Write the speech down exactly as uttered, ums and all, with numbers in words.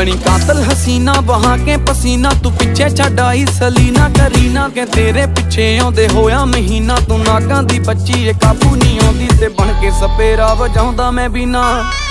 बनी कातल हसीना बहा के पसीना, तू पिछे छड्ड आई सलीना करीना के तेरे पिछे आउंदे होया महीना। तू नागां दी बच्ची ए काबू नहीं आउंदी ते बन के सपेरा वजाउंदा मैं बिना।